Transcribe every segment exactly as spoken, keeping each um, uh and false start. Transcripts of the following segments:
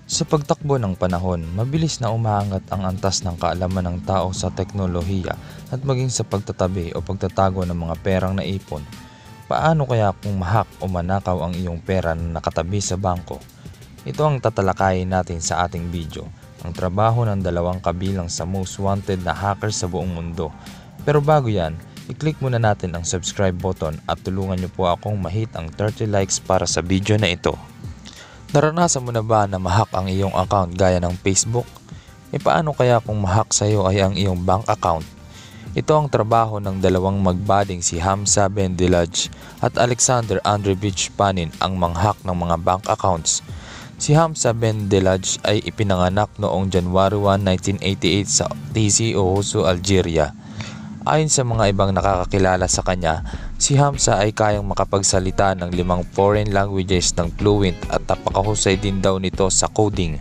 Sa pagtakbo ng panahon, mabilis na umaangat ang antas ng kaalaman ng tao sa teknolohiya at maging sa pagtatabi o pagtatago ng mga perang naipon. Paano kaya kung mahak o manakaw ang iyong pera na nakatabi sa bangko? Ito ang tatalakayin natin sa ating video, ang trabaho ng dalawang kabilang sa most wanted na hacker sa buong mundo. Pero bago yan, i-click muna natin ang subscribe button at tulungan niyo po akong ma-hit ang thirty likes para sa video na ito. Naranasan mo na ba na ma-hack ang iyong account gaya ng Facebook? E paano kaya kung ma-hack sa iyo ay ang iyong bank account? Ito ang trabaho ng dalawang magbading si Hamza Ben Delage at Alexander Andreevich Panin ang mang-hack ng mga bank accounts. Si Hamza Ben Delage ay ipinanganak noong January first, nineteen eighty-eight sa Tizi Ouzou, Algeria. Ayon sa mga ibang nakakakilala sa kanya, si Hamza ay kayang makapagsalita ng limang foreign languages ng fluent at napakahusay din daw nito sa coding.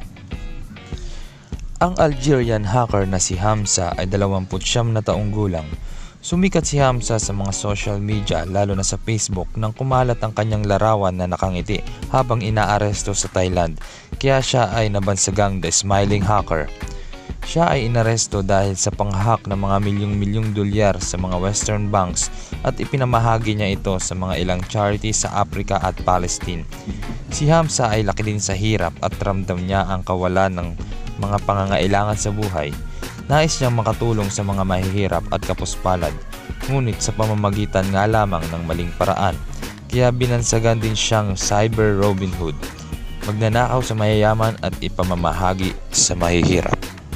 Ang Algerian hacker na si Hamza ay dalawampu't siyam na taong gulang. Sumikat si Hamza sa mga social media lalo na sa Facebook nang kumalat ang kanyang larawan na nakangiti habang inaaresto sa Thailand, kaya siya ay nabansagang The Smiling Hacker. Siya ay inaresto dahil sa panghack ng mga milyong-milyong dolyar sa mga Western banks at ipinamahagi niya ito sa mga ilang charities sa Africa at Palestine. Si Hamza ay laki din sa hirap at ramdam niya ang kawalan ng mga pangangailangan sa buhay. Nais niyang makatulong sa mga mahihirap at kapuspalad, ngunit sa pamamagitan nga lamang ng maling paraan. Kaya binansagan din siyang Cyber Robin Hood, magnanakaw sa mayayaman at ipamamahagi sa mahihirap.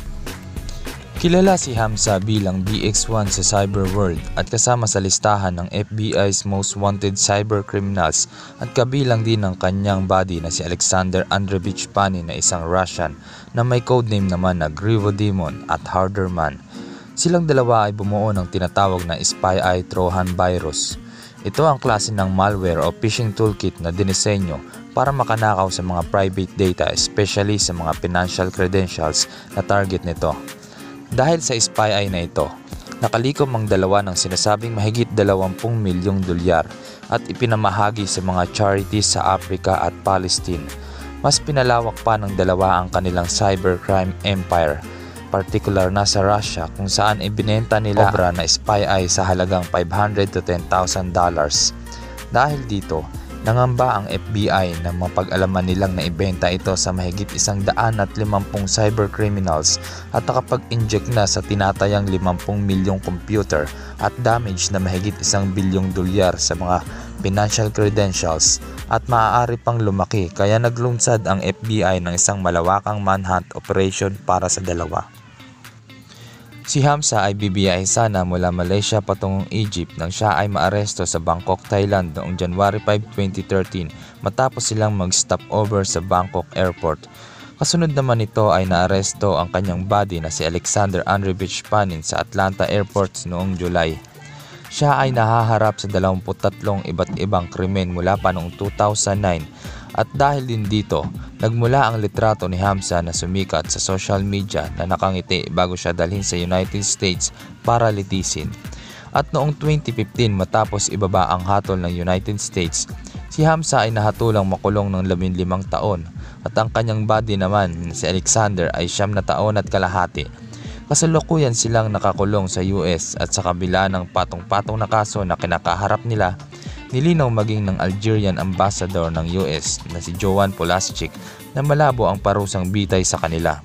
Kilala si Hamza bilang B X one sa cyber world at kasama sa listahan ng F B I's most wanted cyber criminals at kabilang din ng kanyang buddy na si Alexander Andreevich Panin na isang Russian na may codename naman na Grivo Demon at Harder Man. Silang dalawa ay bumuo ng tinatawag na Spy Eye Trojan virus. Ito ang klase ng malware o phishing toolkit na dinisenyo para makanakaw sa mga private data, especially sa mga financial credentials na target nito. Dahil sa spy eye na ito, nakalikom ang dalawa ng sinasabing mahigit dalawampung milyong dolyar at ipinamahagi sa mga charities sa Africa at Palestine. Mas pinalawak pa ng dalawa ang kanilang cybercrime empire, partikular na sa Russia kung saan ibinenta nila obra na spy eye sa halagang five hundred to ten thousand dollars. Dahil dito, nangamba ang F B I na mapag-alaman nilang naibenta ito sa mahigit isang daan at limampung cybercriminals at nakapag-inject na sa tinatayang limampung milyong computer at damage na mahigit isang bilyong dolyar sa mga financial credentials at maaari pang lumaki, kaya naglunsad ang F B I ng isang malawakang manhunt operation para sa dalawa. Si Hamza ay bibiyahis sana mula Malaysia patungong Egypt nang siya ay maaresto sa Bangkok, Thailand noong January fifth, twenty thirteen matapos silang mag-stop over sa Bangkok Airport. Kasunod naman nito ay naaresto ang kanyang buddy na si Alexander Andreevich Panin sa Atlanta Airport noong July. Siya ay nahaharap sa dalawampu't tatlong iba't ibang krimen mula pa noong two thousand nine at dahil din dito, nagmula ang litrato ni Hamza na sumikat sa social media na nakangiti bago siya dalhin sa United States para litisin. At noong twenty fifteen matapos ibaba ang hatol ng United States, si Hamza ay nahatulang makulong ng labinlimang taon at ang kanyang buddy naman si Alexander ay siyam na taon at kalahati. Kasalukuyan silang nakakulong sa U S at sa kabila ng patong-patong na kaso na kinakaharap nila, nilinaw maging ng Algerian ambassador ng U S na si Joan Polaschik na malabo ang parusang bitay sa kanila.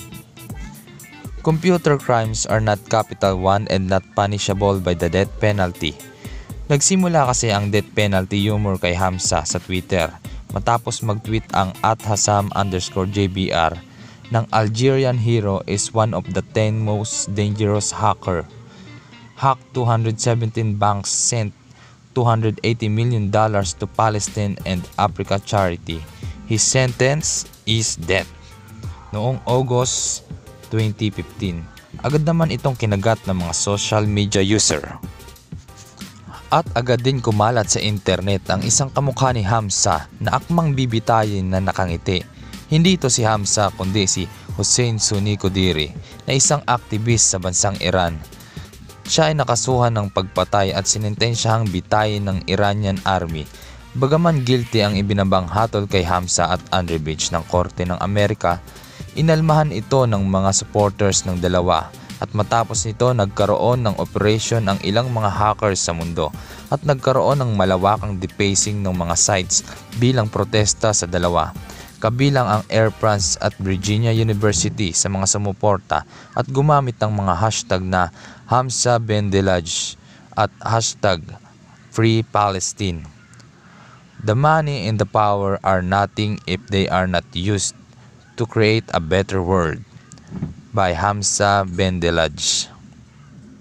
Computer crimes are not Capital One and not punishable by the death penalty. Nagsimula kasi ang death penalty humor kay Hamza sa Twitter matapos mag-tweet ang at Hassam underscore J B R ng Algerian hero is one of the ten most dangerous hacker. Hacked two hundred seventeen banks, sent two hundred eighty million dollars to Palestine and Africa charity. His sentence is death. Noong August twenty fifteen, agad naman itong kinagat ng mga social media user. At agad din kumalat sa internet ang isang kamukha ni Hamza na akmang bibitayin na nakangiti. Hindi ito si Hamza kundi si Hossein Sunni Qudiri na isang activist sa bansang Iran. Siya ay nakasuhan ng pagpatay at sinintensiyahang bitayin ng Iranian Army Bagaman guilty ang ibinabang hatol kay Hamza at Andreevich ng Korte ng Amerika, inalmahan ito ng mga supporters ng dalawa at matapos nito nagkaroon ng operasyon ang ilang mga hackers sa mundo at nagkaroon ng malawakang defacing ng mga sites bilang protesta sa dalawa. Kabilang ang Air France at Virginia University sa mga sumuporta at gumamit ng mga hashtag na Hamza Bendelaj at hashtag Free Palestine. The money and the power are nothing if they are not used to create a better world by Hamza Bendelaj.